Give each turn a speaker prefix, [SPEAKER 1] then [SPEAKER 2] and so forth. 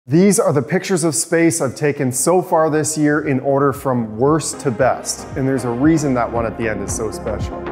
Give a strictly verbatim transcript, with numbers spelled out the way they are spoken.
[SPEAKER 1] These are the pictures of space I've taken so far this year in order from worst to best, and there's a reason that one at the end is so special.